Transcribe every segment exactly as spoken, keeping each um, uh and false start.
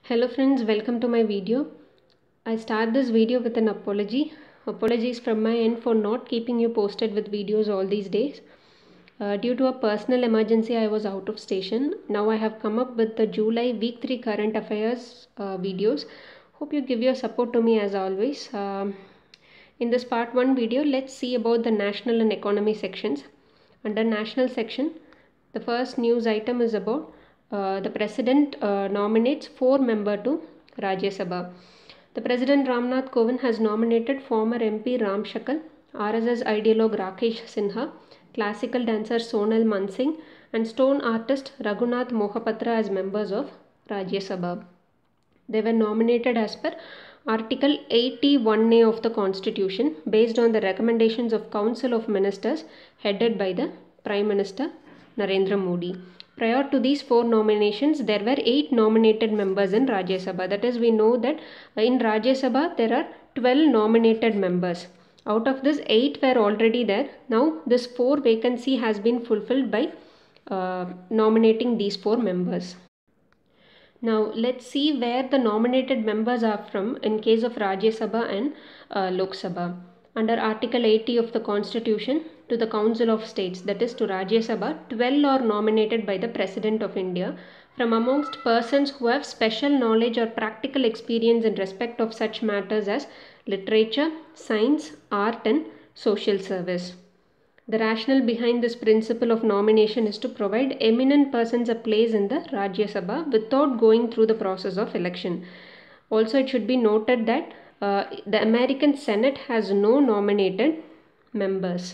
Hello friends, welcome to my video. I start this video with an apology. Apologies from my end for not keeping you posted with videos all these days. Uh, due to a personal emergency, I was out of station. Now I have come up with the July week three current affairs uh, videos. Hope you give your support to me as always. Um, in this part one video, let's see about the national and economy sections. Under national section, the first news item is about uh, the president uh, nominates four members to Rajya Sabha. The President Ramnath Kovind has nominated former M P Ram Shakal, R S S ideologue Rakesh Sinha, classical dancer Sonal Mansingh, and stone artist Raghunath Mohapatra as members of Rajya Sabha. They were nominated as per Article eighty-one A of the Constitution based on the recommendations of Council of Ministers headed by the Prime Minister Narendra Modi. Prior to these four nominations, there were eight nominated members in Rajya Sabha. That is, we know that in Rajya Sabha there are twelve nominated members. Out of this, eight were already there. Now, this four vacancy has been fulfilled by uh, nominating these four members. Now, let's see where the nominated members are from in case of Rajya Sabha and uh, Lok Sabha. Under Article eighty of the Constitution, to the Council of States, that is to Rajya Sabha, twelve are nominated by the President of India from amongst persons who have special knowledge or practical experience in respect of such matters as literature, science, art and social service. The rationale behind this principle of nomination is to provide eminent persons a place in the Rajya Sabha without going through the process of election. Also, it should be noted that uh, the American Senate has no nominated members.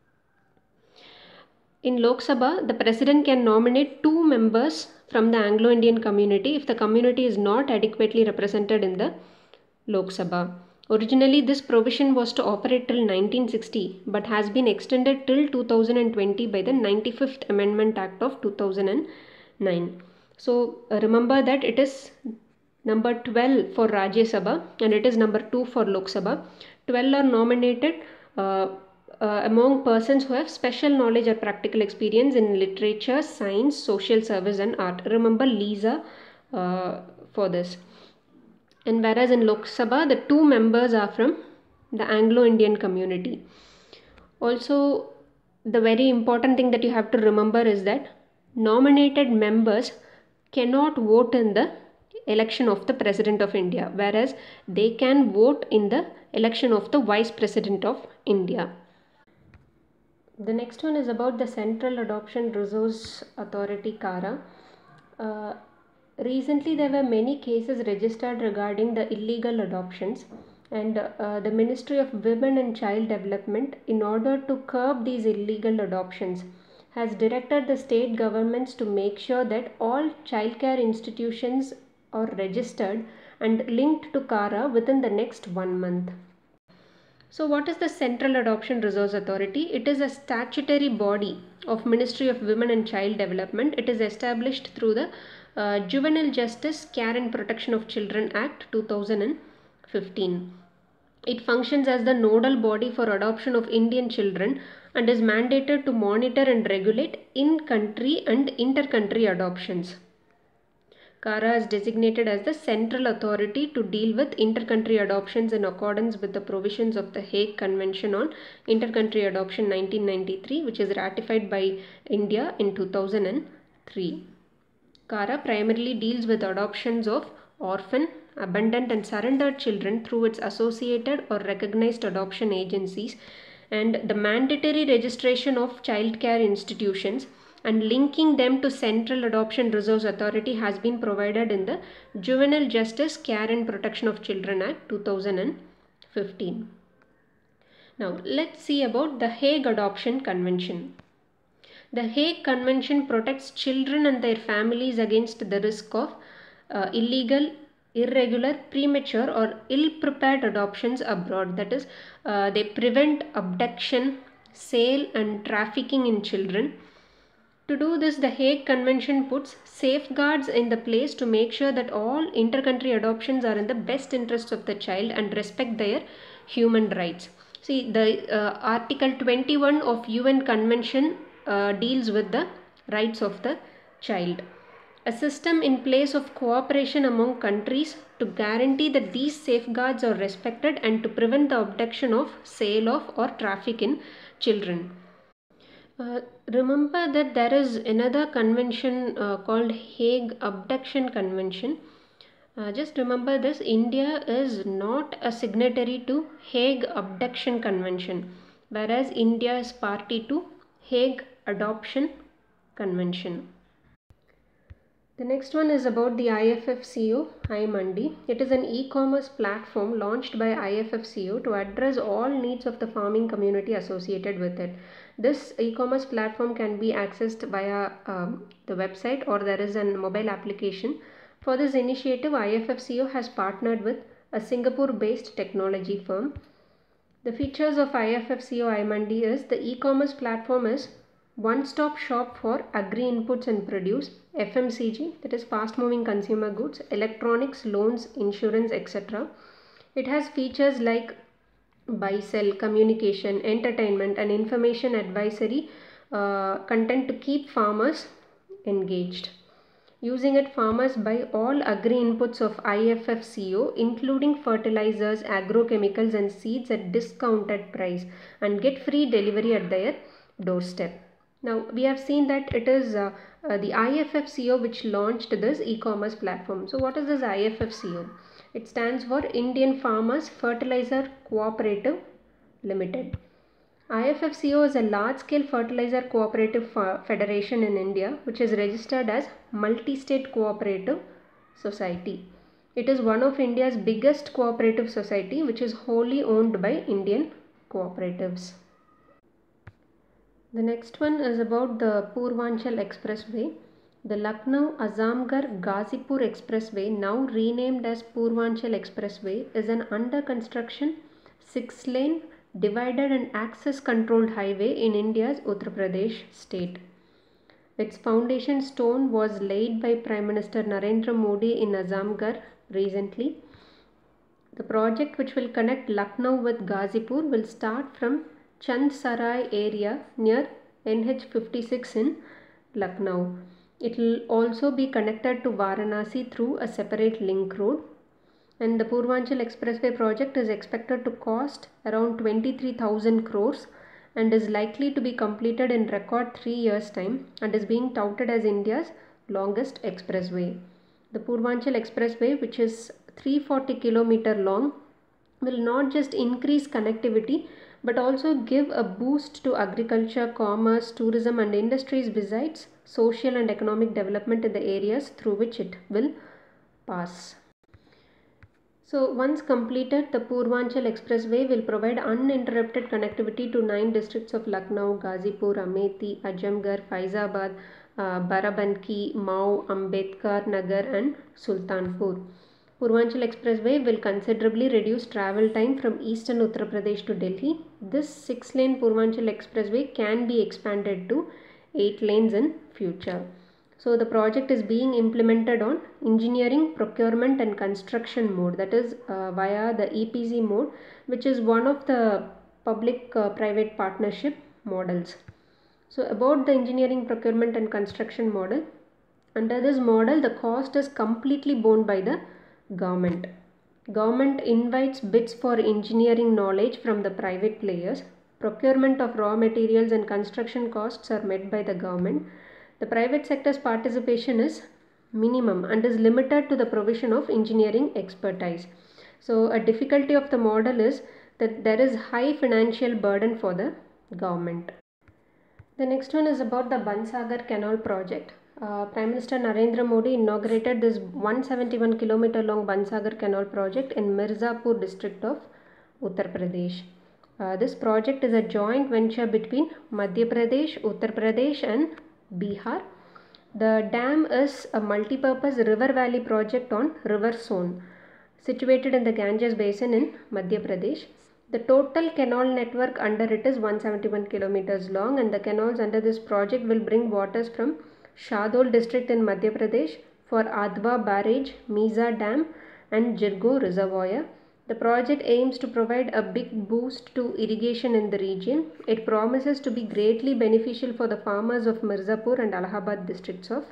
In Lok Sabha, the President can nominate two members from the Anglo-Indian community if the community is not adequately represented in the Lok Sabha. Originally, this provision was to operate till nineteen sixty but has been extended till two thousand twenty by the ninety-fifth Amendment Act of two thousand nine. So, uh, remember that it is number twelve for Rajya Sabha and it is number two for Lok Sabha. twelve are nominated uh, uh, among persons who have special knowledge or practical experience in literature, science, social service and art. Remember Lisa uh, for this. And whereas in Lok Sabha, the two members are from the Anglo-Indian community. Also, the very important thing that you have to remember is that nominated members cannot vote in the election of the President of India, whereas they can vote in the election of the Vice President of India. The next one is about the Central Adoption Resource Authority, CARA. Uh, Recently, there were many cases registered regarding the illegal adoptions, and uh, the Ministry of Women and Child Development, in order to curb these illegal adoptions, has directed the state governments to make sure that all childcare institutions are registered and linked to CARA within the next one month. So, what is the Central Adoption Resource Authority? It is a statutory body of Ministry of Women and Child Development. It is established through the uh, Juvenile Justice, Care and Protection of Children Act two thousand fifteen. It functions as the nodal body for adoption of Indian children and is mandated to monitor and regulate in-country and inter-country adoptions. CARA is designated as the central authority to deal with inter-country adoptions in accordance with the provisions of the Hague Convention on Inter-Country Adoption nineteen ninety-three, which is ratified by India in two thousand three. CARA primarily deals with adoptions of orphan, abandoned and surrendered children through its associated or recognized adoption agencies and the mandatory registration of childcare institutions and linking them to Central Adoption Resource Authority has been provided in the Juvenile Justice, Care and Protection of Children Act two thousand fifteen. Now, let's see about the Hague Adoption Convention. The Hague Convention protects children and their families against the risk of uh, illegal, irregular, premature or ill-prepared adoptions abroad. That is, uh, they prevent abduction, sale and trafficking in children. To do this, the Hague Convention puts safeguards in the place to make sure that all inter-country adoptions are in the best interests of the child and respect their human rights. See, the uh, Article twenty-one of U N Convention uh, deals with the rights of the child. A system in place of cooperation among countries to guarantee that these safeguards are respected and to prevent the abduction of, sale of, or traffic in children. Uh, remember that there is another convention uh, called Hague Abduction Convention. Uh, just remember this, India is not a signatory to Hague Abduction Convention, whereas India is party to Hague Adoption Convention. The next one is about the I F F C O iMandi. It is an e-commerce platform launched by I F F C O to address all needs of the farming community associated with it. This e-commerce platform can be accessed via um, the website, or there is a mobile application. For this initiative, I F F C O has partnered with a Singapore-based technology firm. The features of I F F C O iMandi is the e-commerce platform is one-stop shop for agri inputs and produce, F M C G, that is fast-moving consumer goods, electronics, loans, insurance, et cetera. It has features like buy, sell, communication, entertainment, and information advisory uh, content to keep farmers engaged. Using it, farmers buy all agri inputs of I F F C O, including fertilizers, agrochemicals, and seeds at discounted price and get free delivery at their doorstep. Now, we have seen that it is uh, uh, the I F F C O which launched this e-commerce platform. So, what is this I F F C O? It stands for Indian Farmers Fertilizer Cooperative Limited. I F F C O is a large-scale fertilizer cooperative federation in India, which is registered as Multi-State Cooperative Society. It is one of India's biggest cooperative society, which is wholly owned by Indian cooperatives. The next one is about the Purvanchal Expressway. The Lucknow-Azamgarh-Ghazipur Expressway, now renamed as Purvanchal Expressway, is an under-construction six-lane divided and access-controlled highway in India's Uttar Pradesh state. Its foundation stone was laid by Prime Minister Narendra Modi in Azamgarh recently. The project, which will connect Lucknow with Ghazipur, will start from Chandsarai area near N H fifty-six in Lucknow. It will also be connected to Varanasi through a separate link road. And the Purvanchal Expressway project is expected to cost around twenty-three thousand crores and is likely to be completed in record three years' time and is being touted as India's longest expressway. The Purvanchal Expressway, which is three hundred forty kilometers long, will not just increase connectivity but also give a boost to agriculture, commerce, tourism and industries, besides social and economic development in the areas through which it will pass. So once completed, the Purvanchal Expressway will provide uninterrupted connectivity to nine districts of Lucknow, Ghazipur, Amethi, Azamgarh, Faizabad, uh, Barabanki, Mau, Ambedkar Nagar and Sultanpur. Purvanchal Expressway will considerably reduce travel time from eastern Uttar Pradesh to Delhi. This six-lane Purvanchal Expressway can be expanded to eight lanes in future. So the project is being implemented on engineering, procurement and construction mode, that is uh, via the E P C mode, which is one of the public-private uh, partnership models. So about the engineering, procurement and construction model, under this model the cost is completely borne by the government. Government invites bids for engineering knowledge from the private players. Procurement of raw materials and construction costs are met by the government. The private sector's participation is minimum and is limited to the provision of engineering expertise. So a difficulty of the model is that there is high financial burden for the government. The next one is about the Bansagar Canal project. Uh, Prime Minister Narendra Modi inaugurated this one hundred seventy-one kilometer long Bansagar Canal project in Mirzapur district of Uttar Pradesh. Uh, this project is a joint venture between Madhya Pradesh, Uttar Pradesh and Bihar. The dam is a multi-purpose river valley project on River Son, situated in the Ganges basin in Madhya Pradesh. The total canal network under it is one hundred seventy-one kilometers long, and the canals under this project will bring waters from Shadol district in Madhya Pradesh for Adwa Barrage, Miza Dam and Jirgo Reservoir. The project aims to provide a big boost to irrigation in the region. It promises to be greatly beneficial for the farmers of Mirzapur and Allahabad districts of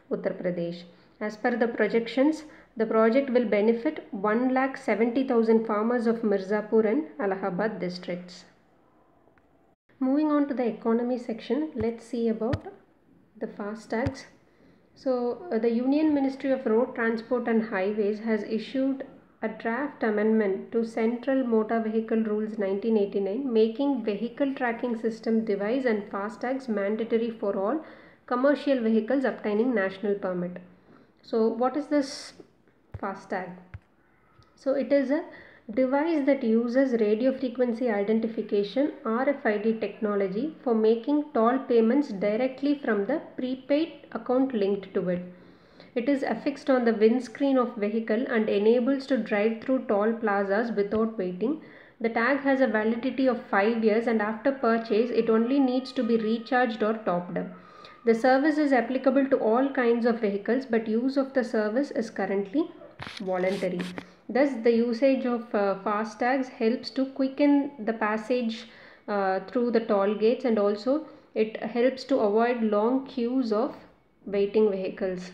Uttar Pradesh. As per the projections, the project will benefit one lakh seventy thousand farmers of Mirzapur and Allahabad districts. Moving on to the economy section, let's see about the FASTags. So, uh, the Union Ministry of Road Transport and Highways has issued a draft amendment to Central Motor Vehicle Rules nineteen eighty-nine, making vehicle tracking system device and FASTags mandatory for all commercial vehicles obtaining national permit. So, what is this FASTag? So, it is a device that uses radio frequency identification R F I D technology for making toll payments directly from the prepaid account linked to it. It is affixed on the windscreen of vehicle and enables to drive through toll plazas without waiting. The tag has a validity of five years and after purchase it only needs to be recharged or topped up. The service is applicable to all kinds of vehicles, but use of the service is currently voluntary. Thus, the usage of uh, FASTags helps to quicken the passage uh, through the toll gates, and also it helps to avoid long queues of waiting vehicles.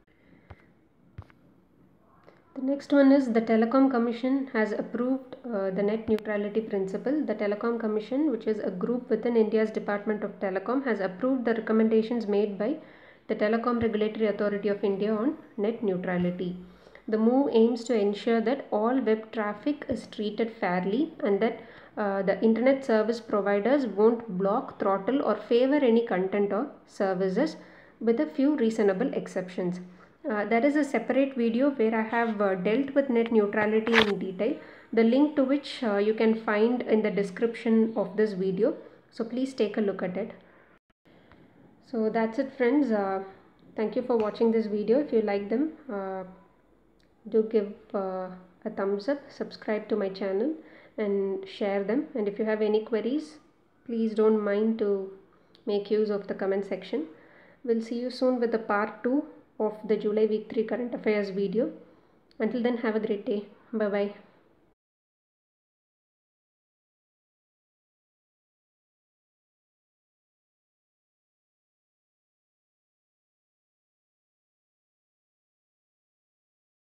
The next one is the Telecom Commission has approved uh, the net neutrality principle. The Telecom Commission, which is a group within India's Department of Telecom, has approved the recommendations made by the Telecom Regulatory Authority of India on net neutrality. The move aims to ensure that all web traffic is treated fairly and that uh, the internet service providers won't block, throttle or favor any content or services, with a few reasonable exceptions. Uh, there is a separate video where I have uh, dealt with net neutrality in detail, the link to which uh, you can find in the description of this video. So please take a look at it. So that's it, friends. Uh, thank you for watching this video. If you like them, uh, do give uh, a thumbs up, subscribe to my channel and share them. And if you have any queries, please don't mind to make use of the comment section. We'll see you soon with the part two of the July week three current affairs video. Until then, have a great day. Bye bye.